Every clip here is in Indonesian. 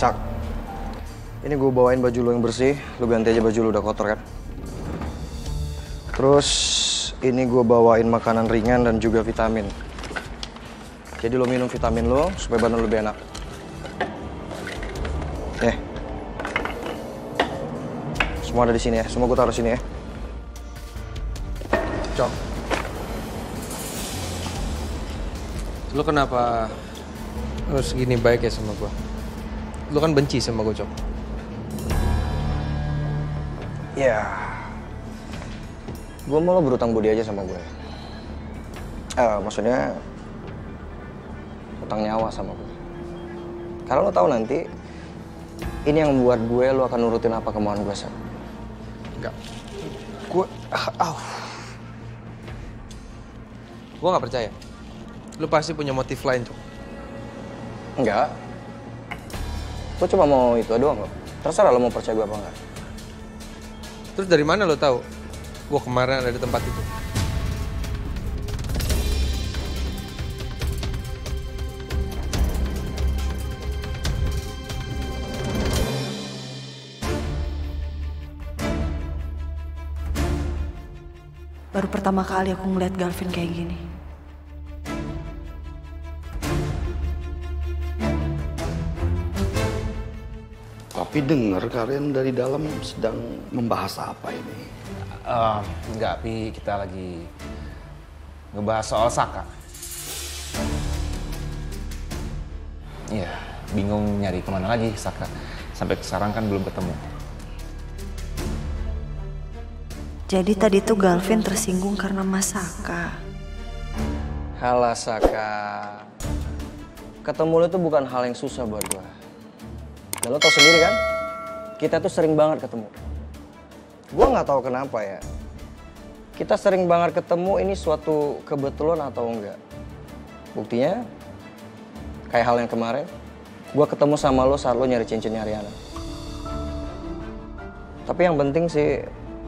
Sak, ini gue bawain baju lo yang bersih, lo ganti aja baju lo udah kotor kan. Terus ini gue bawain makanan ringan dan juga vitamin. Jadi lo minum vitamin lo supaya badan lo lebih enak. Nih, semua ada di sini ya, semua gue taruh sini ya. Cok. Lo kenapa harus gini baik ya sama gue? Lo kan benci sama gue, Cok. Ya, gue mau lo berutang budi aja sama gue. Maksudnya utang nyawa sama gue. Karena lo tahu nanti ini yang membuat gue lo akan nurutin apa kemauan gue, Sab. Enggak. Gue gak percaya. Lo pasti punya motif lain, Cok. Enggak. Gue cuma mau itu doang kok. Terserah lo mau percaya gue apa enggak. Terus dari mana lo tahu gue kemarin ada di tempat itu? Baru pertama kali aku ngeliat Galvin kayak gini. Tapi dengar kalian dari dalam sedang membahas apa ini? Enggak, Pi. Kita lagi ngebahas soal Saka. Iya, bingung nyari kemana lagi Saka. Sampai sekarang kan belum ketemu. Jadi tadi tuh Galvin tersinggung karena Mas Saka. Halah Saka. Ketemu lo tuh bukan hal yang susah buat gue. Dan lo tau sendiri kan, kita tuh sering banget ketemu. Gue nggak tahu kenapa ya. Kita sering banget ketemu ini suatu kebetulan atau enggak. Buktinya, kayak hal yang kemarin, gue ketemu sama lo saat lo nyari cincinnya Riana. Tapi yang penting sih,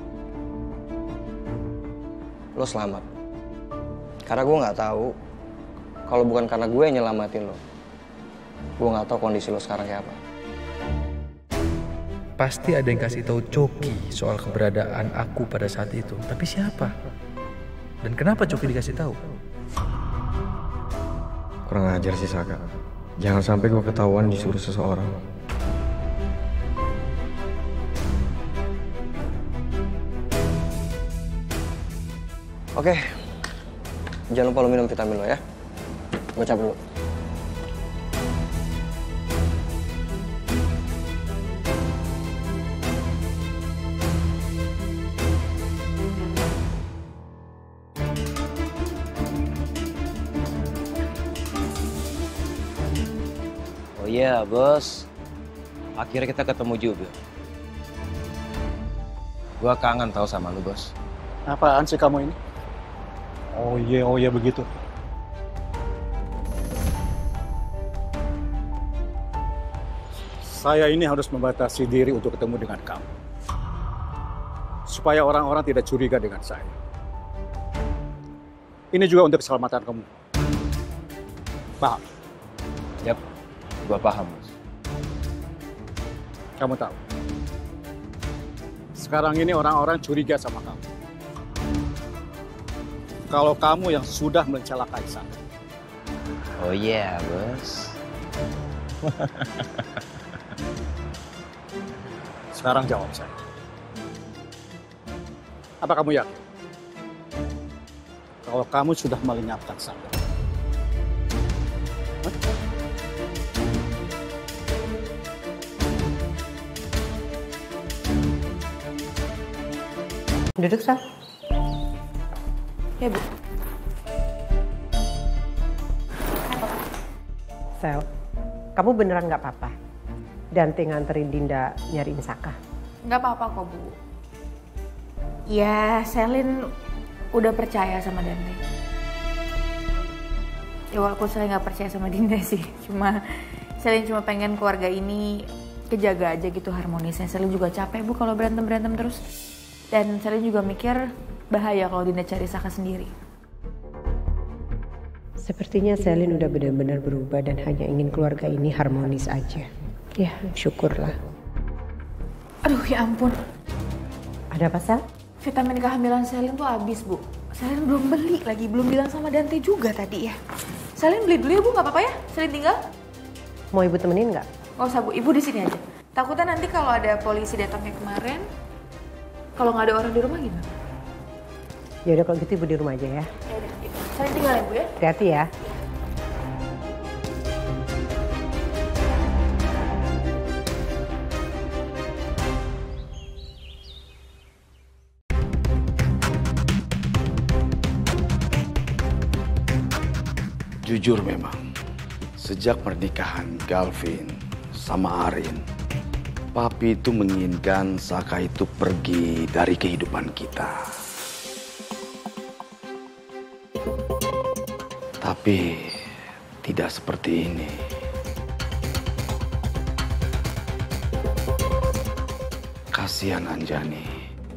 lo selamat. Karena gue nggak tahu, kalau bukan karena gue yang nyelamatin lo, gue nggak tahu kondisi lo sekarang kayak apa. Pasti ada yang kasih tahu Coki soal keberadaan aku pada saat itu. Tapi siapa? Dan kenapa Coki dikasih tahu? Kurang ajar sih Saka. Jangan sampai gue ketahuan disuruh seseorang. Oke. Jangan lupa lo minum vitamin lo ya. Gue cabut dulu. Oh iya, Bos. Akhirnya kita ketemu juga. Gua kangen tahu sama lu, Bos. Apaan sih kamu ini? Oh iya begitu. Saya ini harus membatasi diri untuk ketemu dengan kamu. Supaya orang-orang tidak curiga dengan saya. Ini juga untuk keselamatan kamu. Paham? Yap, gua paham, Bos. Kamu tahu. Sekarang ini orang-orang curiga sama kamu. Kalau kamu yang sudah mencelakai saya. Oh iya, Bos. Sekarang jawab saya. Apa kamu yakin? Kalau kamu sudah melenyapkan saya. Duduk, Sal. Ya, Bu. Sel, kamu beneran nggak apa-apa? Dante nganterin Dinda nyariin Saka? Nggak apa-apa kok, Bu. Ya, Selin udah percaya sama Dante. Ya walaupun saya nggak percaya sama Dinda sih. Selin cuma pengen keluarga ini kejaga aja gitu harmonisnya. Selin juga capek, Bu, kalau berantem-berantem terus. Dan Selin juga mikir bahaya kalau Dinda cari Saka sendiri. Sepertinya Selin udah benar-benar berubah dan hanya ingin keluarga ini harmonis aja. Ya, syukurlah. Aduh ya ampun, Ada apa, Sel? vitamin kehamilan Selin tuh habis Bu. Selin belum beli lagi, belum bilang sama Dante juga tadi ya. Selin beli dulu ya Bu, nggak apa-apa ya? Selin tinggal? Mau ibu temenin nggak? Nggak usah Bu, ibu di sini aja. Takutnya nanti kalau ada polisi datang kayak kemarin, kalau nggak ada orang di rumah gimana? Ya udah kalau gitu ibu di rumah aja ya. Ya udah, Selin tinggal ya Bu ya. Hati-hati ya. Jujur memang, sejak pernikahan Galvin sama Arin, Papi itu menginginkan Saka itu pergi dari kehidupan kita. Tapi tidak seperti ini. Kasihan Anjani.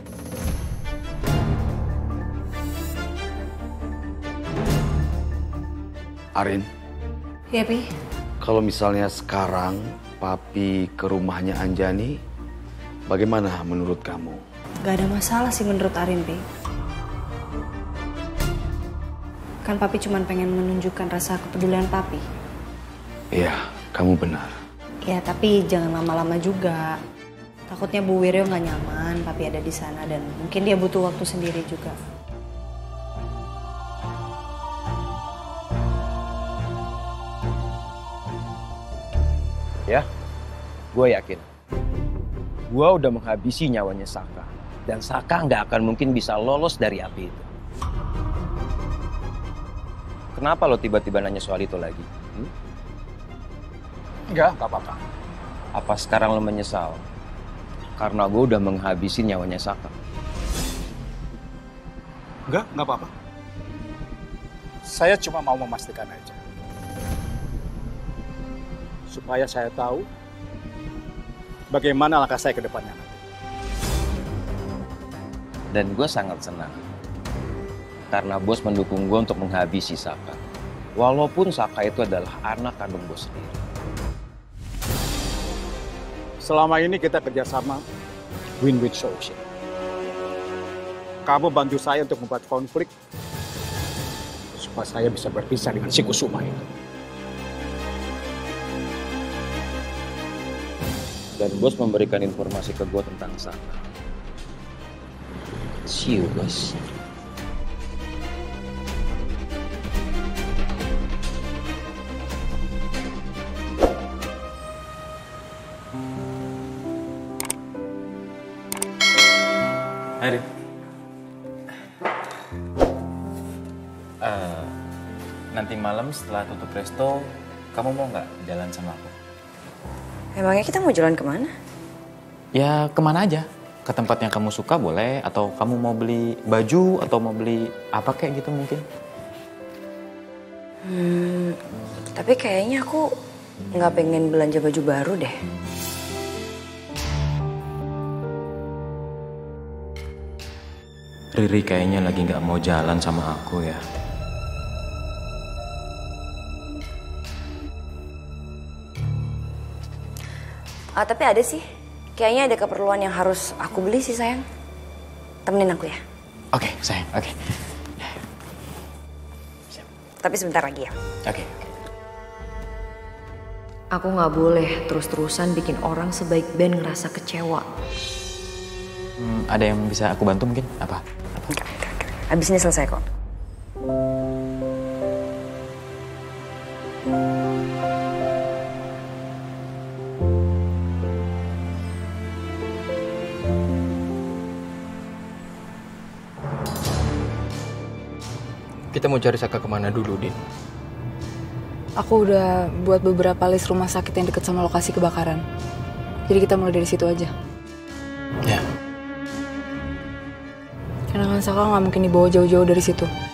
Arin, Iya Pi. kalau misalnya sekarang Papi ke rumahnya Anjani, bagaimana menurut kamu? Gak ada masalah sih menurut Arin, Pi. Kan Papi cuma pengen menunjukkan rasa kepedulian Papi. Iya, kamu benar. Ya, tapi jangan lama-lama juga. Takutnya Bu Wiryo nggak nyaman, Papi ada di sana dan mungkin dia butuh waktu sendiri juga. Ya, gue yakin. Gue udah menghabisi nyawanya Saka. Dan Saka nggak akan mungkin bisa lolos dari api itu. Kenapa lo tiba-tiba nanya soal itu lagi? Enggak apa-apa. Apa sekarang lo menyesal? Karena gue udah menghabisi nyawanya Saka. Enggak apa-apa. Saya cuma mau memastikan aja. Supaya saya tahu bagaimana langkah saya ke depannya nanti. Dan gue sangat senang. Karena bos mendukung gue untuk menghabisi Saka. Walaupun Saka itu adalah anak kandung bos sendiri. Selama ini kita kerjasama win-win solution. Kamu bantu saya untuk membuat konflik supaya saya bisa berpisah dengan si Kusuma itu. Dan bos memberikan informasi ke gue tentang Saka. See you, bos. Hai, Rin. Nanti malam setelah tutup resto, kamu mau nggak jalan sama aku? Emangnya kita mau jalan kemana? Ya kemana aja. Ke tempat yang kamu suka boleh, atau kamu mau beli baju, atau mau beli apa kayak gitu mungkin. Tapi kayaknya aku nggak pengen belanja baju baru deh. Riri kayaknya lagi nggak mau jalan sama aku ya. Tapi ada sih. Kayaknya ada keperluan yang harus aku beli sih, sayang. Temenin aku ya. Oke, sayang. Oke. Tapi sebentar lagi ya. Oke. Aku nggak boleh terus-terusan bikin orang sebaik Ben ngerasa kecewa. Ada yang bisa aku bantu mungkin? Apa? Enggak. Abis ini selesai kok. Kita mau cari Saka kemana dulu, Din? Aku udah buat beberapa list rumah sakit yang dekat sama lokasi kebakaran. Jadi kita mulai dari situ aja. Ya. Karena kan Saka nggak mungkin dibawa jauh-jauh dari situ.